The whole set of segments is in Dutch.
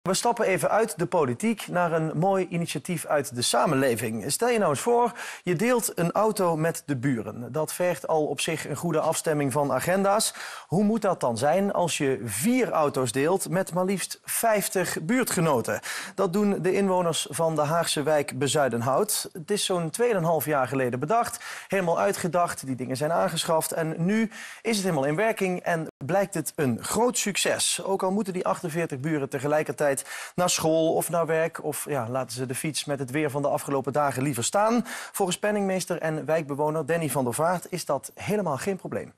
We stappen even uit de politiek naar een mooi initiatief uit de samenleving. Stel je nou eens voor, je deelt een auto met de buren. Dat vergt al op zich een goede afstemming van agenda's. Hoe moet dat dan zijn als je 4 auto's deelt met maar liefst 50 buurtgenoten? Dat doen de inwoners van de Haagse wijk Bezuidenhout. Het is zo'n 2,5 jaar geleden bedacht, helemaal uitgedacht. Die dingen zijn aangeschaft en nu is het helemaal in werking en blijkt het een groot succes. Ook al moeten die 48 buren tegelijkertijd naar school of naar werk, of ja, laten ze de fiets met het weer van de afgelopen dagen liever staan. Volgens penningmeester en wijkbewoner Danny van der Vaart is dat helemaal geen probleem.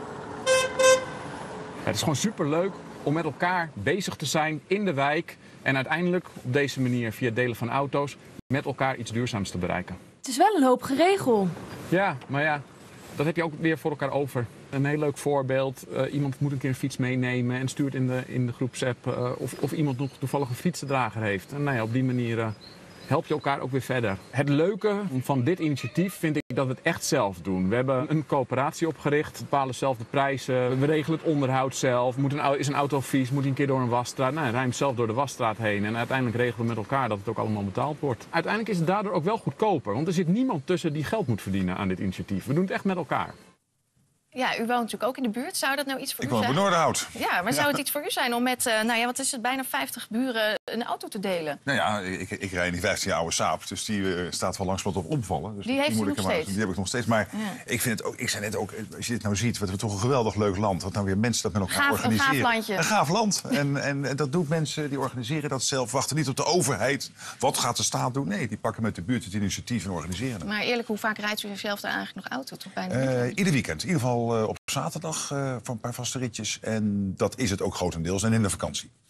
Het is gewoon superleuk om met elkaar bezig te zijn in de wijk en uiteindelijk op deze manier via het delen van auto's met elkaar iets duurzaams te bereiken. Het is wel een hoop geregel. Ja, maar ja, dat heb je ook weer voor elkaar over. Een heel leuk voorbeeld. Iemand moet een keer een fiets meenemen en stuurt in de groepsapp of iemand nog toevallig een fietsendrager heeft. En nou ja, op die manier help je elkaar ook weer verder. Het leuke van dit initiatief vind ik dat we het echt zelf doen. We hebben een coöperatie opgericht, we bepalen zelf de prijzen, we regelen het onderhoud zelf. Is een auto vies, moet een keer door een wasstraat, nou, ruim zelf door de wasstraat heen. En uiteindelijk regelen we met elkaar dat het ook allemaal betaald wordt. Uiteindelijk is het daardoor ook wel goedkoper, want er zit niemand tussen die geld moet verdienen aan dit initiatief. We doen het echt met elkaar. Ja, u woont natuurlijk ook in de buurt. Zou dat nou iets voor u zijn? Ik woon op Noorderhout. Ja, maar zou het iets voor u zijn om met, wat is het, bijna 50 buren een auto te delen? Nou ja, ik rijd in die 15 jaar oude Saab, dus die staat wel langs wat op omvallen. Dus die heeft u nog steeds? Die heb ik nog steeds. Maar ja. Ik vind het ook, ik zei net ook, als je dit nou ziet, wat we toch een geweldig leuk land. Wat nou weer mensen dat met elkaar organiseren. Een gaaf landje. Een gaaf land. En dat doen mensen, die organiseren dat zelf. Wachten niet op de overheid. Wat gaat de staat doen? Nee, die pakken met de buurt het initiatief en organiseren het. Maar eerlijk, hoe vaak rijdt u zelf dan eigenlijk nog auto? Toch bijna ieder weekend. In ieder geval op zaterdag voor een paar vaste ritjes. En dat is het ook grotendeels. En in de vakantie.